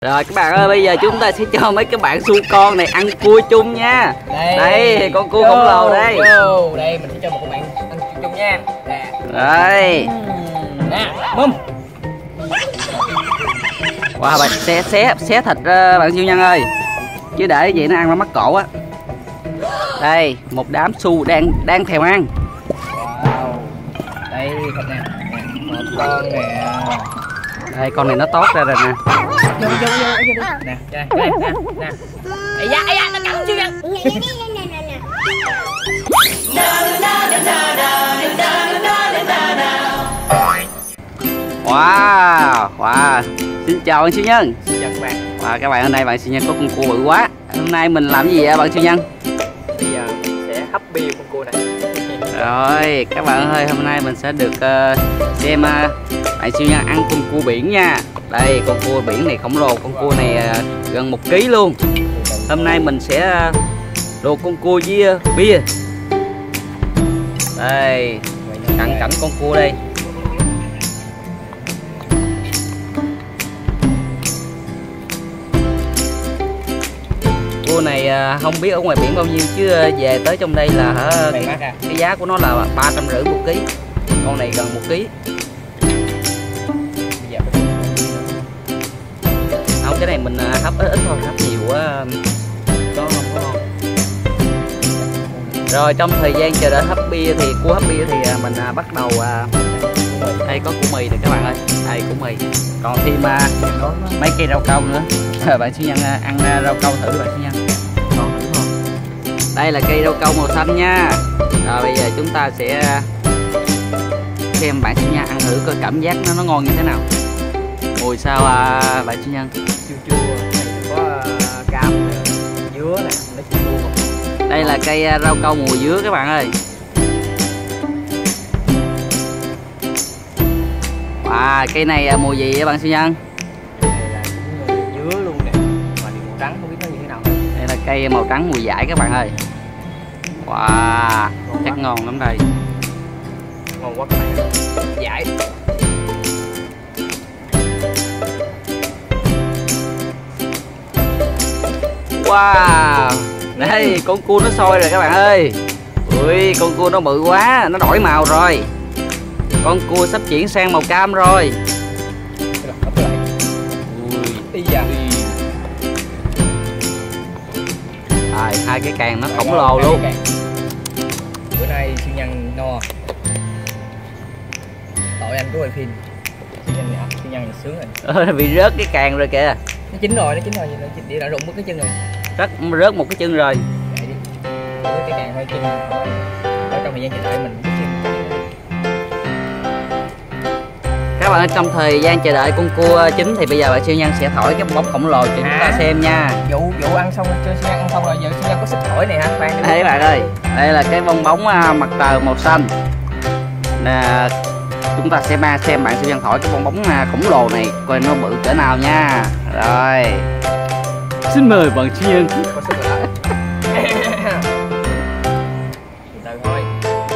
Rồi các bạn ơi, bây giờ chúng ta sẽ cho mấy cái bạn su con này ăn cua chung nha. Đây con cua khổng lồ đây. Đây mình sẽ cho một các bạn ăn chung nha. Nè. Đây. Nè, mum. Wow, bạn xé thịt bạn siêu nhân ơi. Chứ để vậy nó ăn nó mắc cổ á. Đây, một đám su đang thèm ăn. Wow. Đây thịt nè. Một con nè. Đây con này nó tốt ra rồi nè. Vô nè, nè. Ây da, nó cắn siêu nhân. Wow. Xin chào bạn siêu nhân. Xin chào các bạn. Wow, các bạn hôm nay bạn siêu nhân có con cua bự quá. Hôm nay mình làm gì vậy bạn siêu nhân? Bây giờ sẽ hấp bia con cua này. Rồi các bạn ơi, hôm nay mình sẽ được xem bạn siêu nhân ăn con cua biển nha. Đây con cua biển này khổng lồ, con cua này gần 1 kg luôn. Hôm nay mình sẽ luộc con cua với bia. Đây cận cảnh con cua đây. Cua này không biết ở ngoài biển bao nhiêu chứ về tới trong đây là cái giá của nó là 350 1 kg. Con này gần 1 kg. Không, cái này mình hấp ít thôi, hấp nhiều quá có không có ngon. Rồi trong thời gian chờ đợi hấp bia thì cua hấp bia thì mình bắt đầu đây có củ mì này các bạn ơi. Đây củ mì, còn thêm mấy cây rau câu nữa. Bạn siêu nhân ăn rau câu thử bạn siêu nhân. Đây là cây rau câu màu xanh nha. Rồi bây giờ chúng ta sẽ xem bạn siêu nhân ăn thử coi cảm giác nó ngon như thế nào. Mùi sao bạn siêu nhân? Chua này có cam dứa nè, nó chua. Đây là cây rau câu mùi dứa các bạn ơi. Wow, cây này mùi gì vậy bạn siêu nhân? Đây là cũng dứa luôn nè, mà màu trắng không biết nó như thế nào. Đây là cây màu trắng mùi dải các bạn ơi. Wow, chắc ngon lắm đây. Ngon quá các bạn. Dải. Wow, đây con cua nó sôi rồi các bạn ơi. Ui, con cua nó bự quá, nó đổi màu rồi. Con cua sắp chuyển sang màu cam rồi. Ui, da. Hai cái càng nó khổng lồ luôn. Bữa nay siêu nhân no. Tội anh có quay phim. Siêu nhân sướng rồi. Bị rớt cái càng rồi kìa. Nó chín rồi, nó đã rụng mất cái chân rồi. Rớt một cái chân rồi. Cái càng hơi chân. Ở trong thời gian chờ đợi mình các bạn ơi, trong thời gian chờ đợi con cua chín thì bây giờ bạn siêu nhân sẽ thổi cái bóng khổng lồ cho chúng ta xem nha. Vụ ăn xong chưa, siêu nhân ăn xong rồi, giờ siêu nhân có xịt thổi này hả? Đây các bạn ơi, đây là cái bong bóng mặt trời màu xanh nè. Chúng ta sẽ xem bạn siêu nhân thổi cái bong bóng khổng lồ này coi nó bự cỡ nào nha. Rồi xin mời bạn siêu nhân. Từ thôi.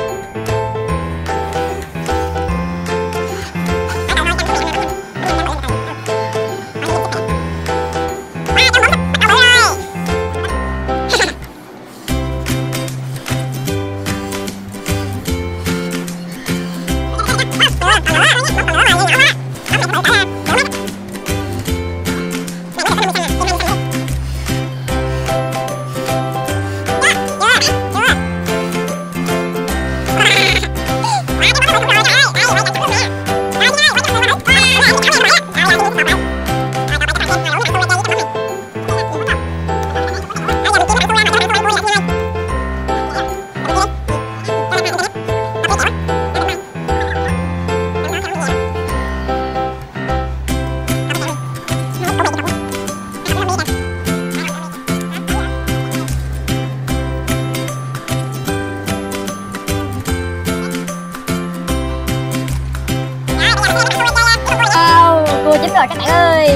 rồi các bạn ơi.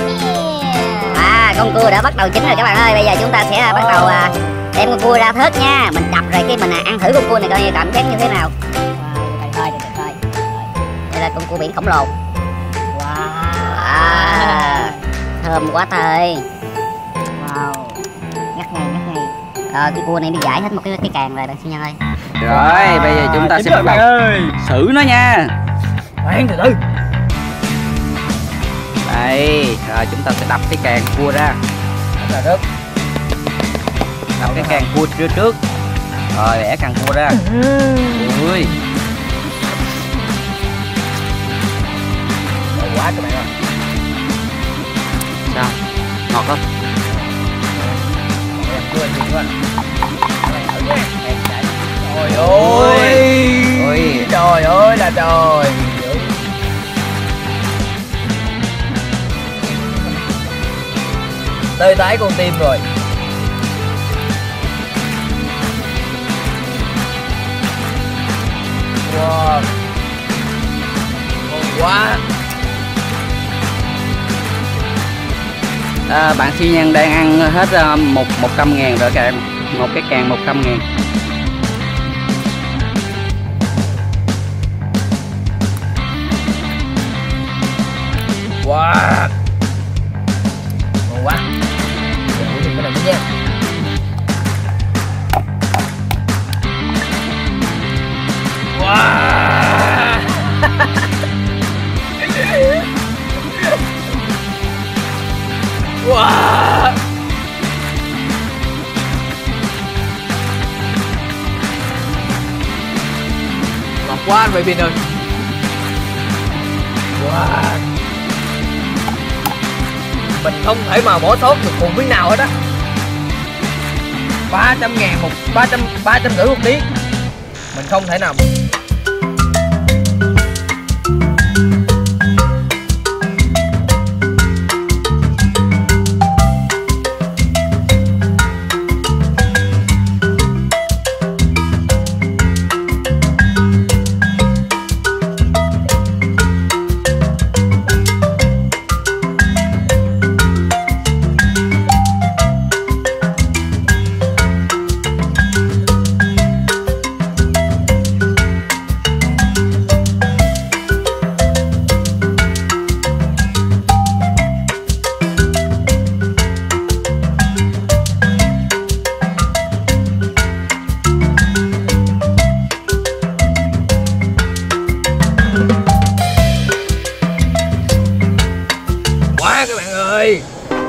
Con cua đã bắt đầu chín rồi các bạn ơi. Bây giờ chúng ta sẽ bắt đầu đem con cua ra thớt nha. Mình đập rồi khi mình ăn thử con cua này coi như cảm giác như thế nào. Đây là con cua biển khổng lồ. thơm quá ta ơi. Wow. Ngắt ngay. Cái cua này bị gãy hết một cái càng rồi bạn siêu nhân ơi. Rồi bây giờ chúng ta sẽ bắt đầu xử nó nha. Khoan từ từ. Đây, rồi chúng ta sẽ đập cái càng cua ra. Là đất. Đập cái càng cua trước. Rồi bẻ càng cua ra. Ui. Ngon quá các bạn ơi. Sao? Ngọt không? Em quên gì quá. Trời ơi. Ôi. Trời ơi là trời. Tơi tái con tim rồi. Wow. Ngon quá. Bạn siêu nhân đang ăn hết 100.000 rồi các em. Một cái càng 100.000. Wow. Ngon quá. Để thử cái này nha. Wow. Wow. Ngọt quá anh Bình ơi. Wow. Mình không thể mà bỏ sót được một miếng nào hết á. 300.000 một 350 một tiếng. Mình không thể nào. Các bạn ơi,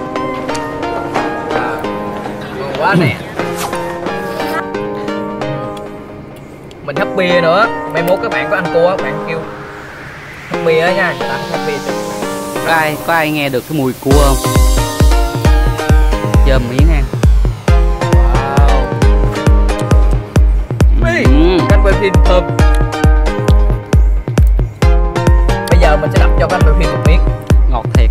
ngon quá nè. Mình hấp bia nữa. Mai mốt các bạn có ăn cua các bạn kêu hấp bia á nha, người ta hấp bia. Có ai nghe được cái mùi cua không? Chơm miếng ăn. Wow. Canh quay phim thơm. Bây giờ mình sẽ đập cho canh quay phim một miếng. Ngọt thiệt.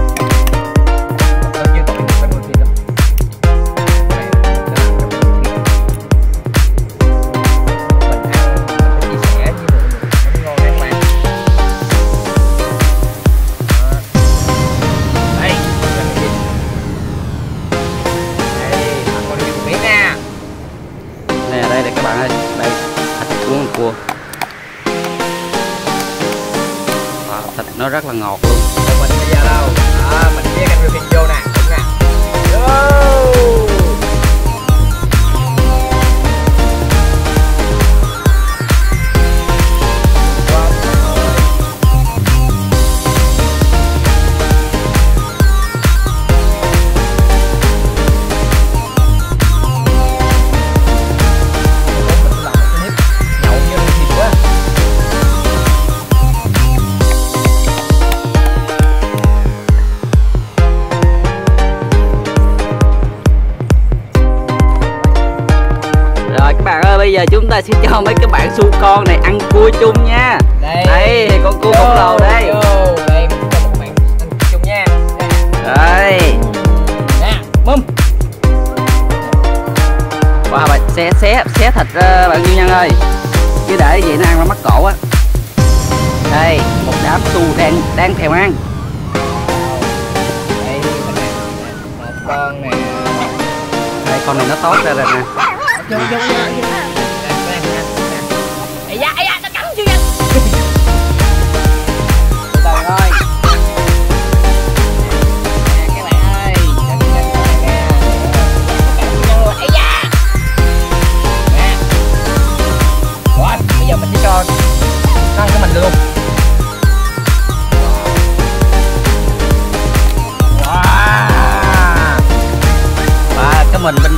Đây để các bạn ơi, đây thịt cuốn cua. Thịt nó rất là ngọt luôn. Mình bây giờ đâu? Mình chia canh phim vô nè, đúng nè. Bây giờ chúng ta sẽ cho mấy cái bạn su con này ăn cua chung nha. Đây thì con cua khổng lồ đây. Đây mình cho một bạn ăn chung nha. Đây. Nè, mâm. Wow, bạn xé thịt ra bạn siêu nhân ơi. Chứ để vậy nó ăn nó mắc cổ á. Đây, một đám su đang thèm ăn. Đây một con nè. Đây con này nó tốt ra rồi nè. Vô. Ây da, nó cắn chưa vậy? Từ từ thôi.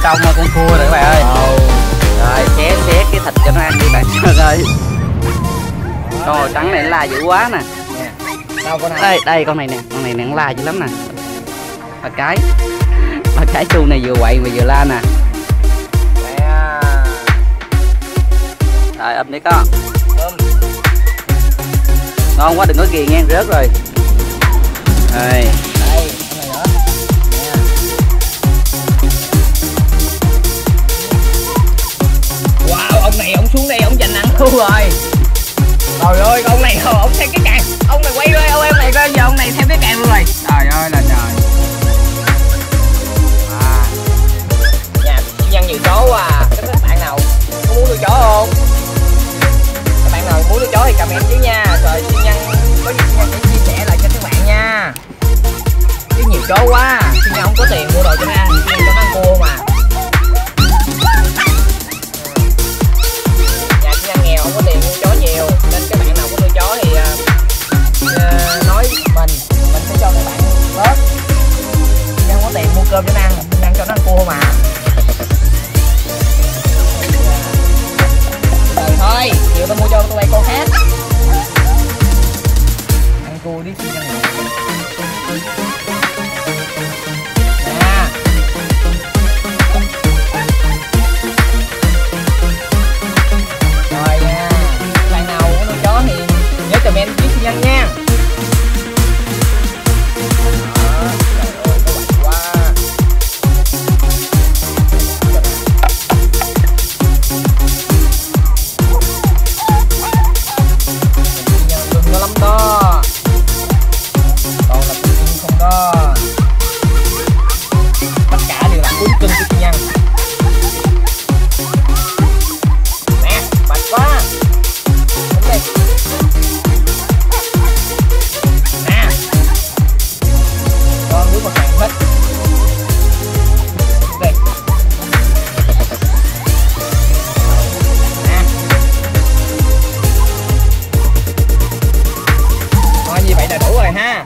trong con cua rồi các bạn ơi. Rồi xé cái thịt cho nó ăn đi bạn Sơn ơi. Con màu trắng này nó la dữ quá nè. Đâu con này? Đây con này nè, con này nó la dữ lắm nè. Ba cái chu này vừa quậy mà vừa la nè. Rồi ấp đi con. Ngon quá đừng có kìa nghe rớt rồi. Đây. Đây, con này nữa. Nè. Wow, ông này ông xuống đây ông giành ăn luôn rồi. Trời ơi, ông này ông theo cái càng. Ông này quay rồi, ông này coi giờ ông này theo cái càng luôn rồi. Trời ơi là trời. Nhà nhân nhiều chó quá à. Các bạn nào có muốn nuôi chó không? Các bạn nào muốn nuôi chó thì comment chứ nha. Rồi Xi Nhân có gì Xi Nhân sẽ chia sẻ lại cho các bạn nha. Chứ nhiều chó quá, Xi Nhân không có tiền mua đồ cho nó ăn, Xi Nhân cho nó ăn cua mà. Nhà Xi Nhân nghèo không có tiền mua chó nhiều, nên các bạn nào có nuôi chó thì nói mình sẽ cho các bạn bớt. Xi Nhân không có tiền mua cơm cho nó ăn, Xi Nhân cho nó ăn cua mà. Thôi, chiều tao mua cho tụi bay con khác. Ăn cua đi Xi Nhân nè. Rồi nha. Các bạn nào muốn nuôi chó thì nhớ comment với Xi Nhân nha. Trời ơi, nó quạnh quá. Lắm đó, còn là cưng không đó, tất cả đều là cuốn cưng của Xi Nhân. Nè, mệt quá, đúng đi. Nè, con đứa một hàng hết. Đây. Nè. Thôi như vậy là đủ rồi ha.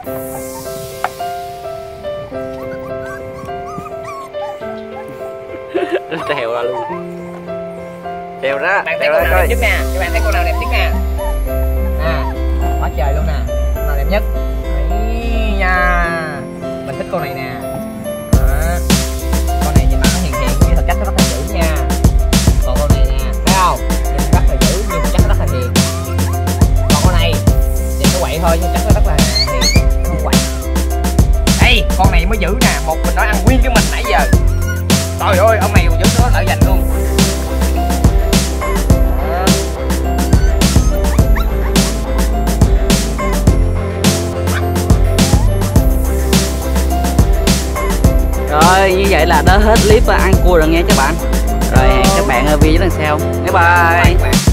Trèo ra luôn. Trèo ra. Bạn thấy con nào đẹp nhất nè? Các bạn thấy con nào đẹp nhất nè? À, quá trời luôn nè. Con nào đẹp nhất? Đấy nha. Mình thích con này nè. Đó. Con này nhìn mặt nó hiền hiền, nhưng thực chất nó rất là dữ nha. Còn con này nè, thấy không? Nhìn rất là dữ, nhưng thực chất nó rất là hiền. Còn con này nhìn nó quậy thôi, nhưng chắc nó rất là hiền, không quậy. Đây, con này mới dữ nè. Một mình nó ăn nguyên cái mình nãy giờ. Trời ơi, ông này dữ nó lợi giành luôn. Rồi như vậy là đã hết clip ăn cua rồi nghe các bạn. Rồi hẹn các bạn ở video lần sau. Bye bye.